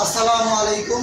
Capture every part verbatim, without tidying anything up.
আসসালামু আলাইকুম।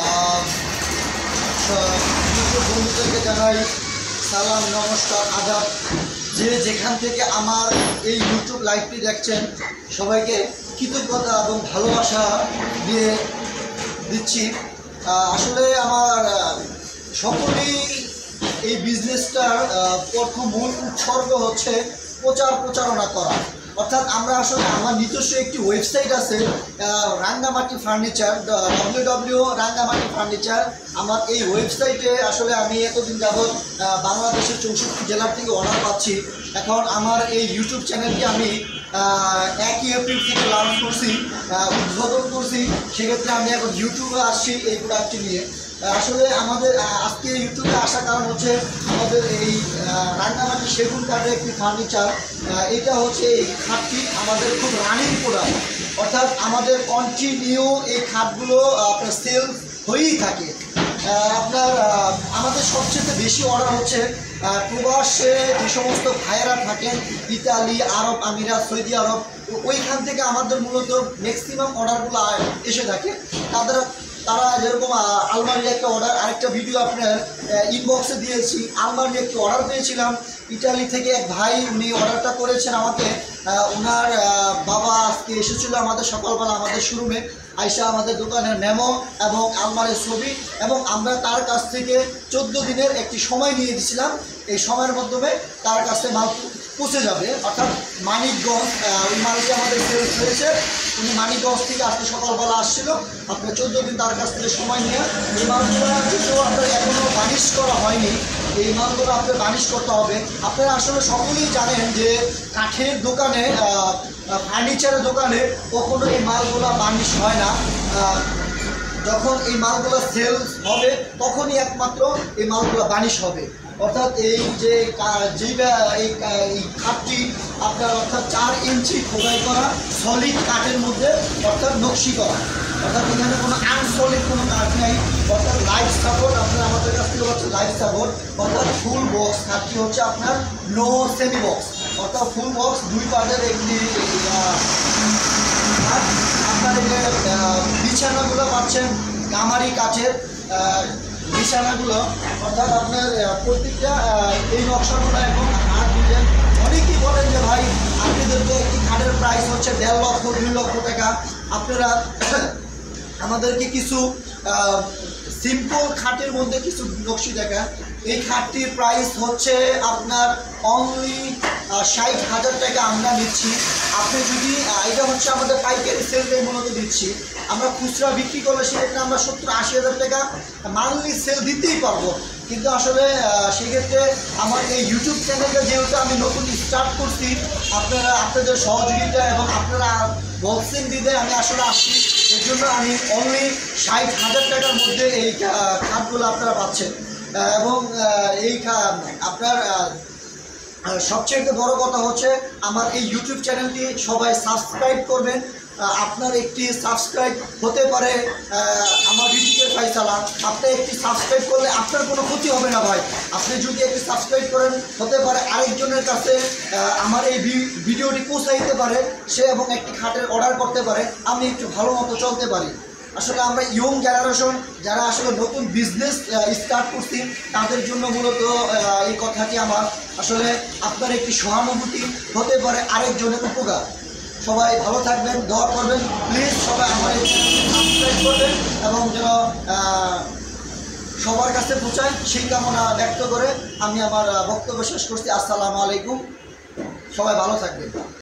বন্ধুদেরকে জানাই সালাম, নমস্কার, আদাব। যে যেখান থেকে আমার এই ইউটিউব লাইভটি দেখছেন সবাইকে কৃতজ্ঞতা এবং ভালোবাসা দিয়ে দিচ্ছি। আসলে আমার সকলেই এই বিজনেসটার প্রথম মূল উৎসর্গ হচ্ছে প্রচার প্রচারণা করা। অর্থাৎ আমরা আসলে আমার নিজস্ব একটি ওয়েবসাইট আছে, Rangamati furniture, W W Rangamati furniture. আমার এই ওয়েবসাইটে আসলে আমি এতদিন যাবৎ বাংলাদেশের চৌষট্টি জেলার থেকে অর্ডার পাচ্ছি। এখন আমার এই ইউটিউব চ্যানেলটি আমি একই এপ্রিল থেকে লঞ্চ করছি, উদ্বোধন করছি। সেক্ষেত্রে আমি এখন ইউটিউবে আসছি এই প্রোডাক্টটি নিয়ে। আসলে আমাদের আজকে ইউটিউবে আসার কারণ হচ্ছে আমাদের এই রাঙ্গামাটি সেগুন কাঠের একটি ফার্নিচার। এটা হচ্ছে এই খাটটি আমাদের খুব রানিং প্রোডাক্ট, অর্থাৎ আমাদের কন্টিনিউ এই খাটগুলো আপনার সেল হয়েই থাকে। আপনার আমাদের সবচেয়ে বেশি অর্ডার হচ্ছে প্রবাসে যে সমস্ত ভাইয়েরা থাকেন, ইতালি, আরব আমিরাত, সৌদি আরব, ওইখান থেকে আমাদের মূলত ম্যাক্সিমাম অর্ডারগুলো এসে থাকে। তাদের তারা যেরকম আলমারির একটা অর্ডার, আরেকটা ভিডিও আপনার ইনবক্সে দিয়েছি, আলমারির একটি অর্ডার পেয়েছিলাম ইটালি থেকে। এক ভাই উনি অর্ডারটা করেছেন আমাকে, ওনার বাবা আজকে এসেছিল আমাদের সকালবেলা আমাদের শোরুমে, আইসা আমাদের দোকানের মেমো এবং আলমারির ছবি, এবং আমরা তার কাছ থেকে চোদ্দো দিনের একটি সময় নিয়ে দিয়েছিলাম। এই সময়ের মাধ্যমে তার কাছে মাল পৌঁছে যাবে। অর্থাৎ মানিকগঞ্জ, ওই মালটি আমাদের সেলস হয়েছে। উনি মানিকগঞ্জ থেকে আজকে সকালবেলা আসছিল, আপনার চোদ্দো দিন তার কাছ থেকে সময় নিয়ে এই মালগুলো কিছু আপনার এখনও বানিশ করা হয়নি। এই মালগুলো আপনার বানিশ করতে হবে। আপনারা আসলে সকলেই জানেন যে কাঠের দোকানে, ফার্নিচারের দোকানে কখনো এই মালগুলো বানিশ হয় না। যখন এই মালগুলো সেলস হবে তখনই একমাত্র এই মালগুলো বানিশ হবে। অর্থাৎ এই যে যেইটা এই খাটটি আপনার অর্থাৎ চার ইঞ্চি খোদাই করা সলিড কাঠের মধ্যে, অর্থাৎ নকশি করা, অর্থাৎ এখানে কোনো আনসলিড কোনো কাঠ নেই। অর্থাৎ লাইফ সাপোর্ট আপনার আমাদের কাছ থেকে হচ্ছে লাইফ সাপোর্ট। অর্থাৎ ফুল বক্স খাটটি হচ্ছে আপনার নো সেমি বক্স, অর্থাৎ ফুল বক্স দুই পার্টের একটি। আপনার এই বিছানাগুলো পাচ্ছেন গামারি কাঠের বিছানাগুলো, অর্থাৎ আপনার প্রত্যেকটা এই নকশাগুলো এবং হাত দিলেন। অনেকেই বলেন যে ভাই আপনাদেরকে একটি খাটের প্রাইস হচ্ছে দেড় লক্ষ দুই লক্ষ টাকা, আপনারা আমাদেরকে কিছু সিম্পল খাটের মধ্যে কিছু নকশি দেখা। এই খাটটির প্রাইস হচ্ছে আপনার অনলি ষাট হাজার টাকা আমরা নিচ্ছি। আপনি যদি এটা হচ্ছে আমাদের পাইকারি সেলটাই মূলত দিচ্ছি, আমরা খুচরা বিক্রি করলে সেক্ষেত্রে আমরা সত্তর আশি হাজার টাকা মান্থলি সেল দিতেই পারবো। কিন্তু আসলে সেক্ষেত্রে আমার এই ইউটিউব চ্যানেলটা যেহেতু আমি নতুন স্টার্ট করছি, আপনারা আপনাদের সহযোগিতা এবং আপনারা বক্সিং দিতে আমি আসলে আসছি। এর জন্য আমি অনলি ষাট হাজার টাকার মধ্যে এই খাটগুলো আপনারা পাচ্ছেন। এবং এই আপনার সবচেয়ে বড় কথা হচ্ছে আমার এই ইউটিউব চ্যানেলটি সবাই সাবস্ক্রাইব করবেন। আপনার একটি সাবস্ক্রাইব হতে পারে আমার রিজিকের ফয়সালা। আপনি একটি সাবস্ক্রাইব করলে আপনার কোনো ক্ষতি হবে না ভাই। আপনি যদি একটি সাবস্ক্রাইব করেন, হতে পারে আরেকজনের কাছে আমার এই ভিডিওটি পৌঁছাইতে পারে, সে এবং একটি খাটের অর্ডার করতে পারে, আমি একটু ভালো মতো চলতে পারি। আসলে আমরা ইয়ং জেনারেশন যারা আসলে নতুন বিজনেস স্টার্ট করছি, তাদের জন্য মূলত এই কথাটি আমার। আসলে আপনার একটি সহানুভূতি হতে পারে আরেকজনের উপকার। সবাই ভালো থাকবেন, দোয়া করবেন প্লিজ। সবাই আমার এই সাবস্ক্রাইব করবেন এবং যেন সবার কাছে পৌঁছায় সেই কামনা ব্যক্ত করে আমি আমার বক্তব্য শেষ করছি। আসসালামু আলাইকুম, সবাই ভালো থাকবেন।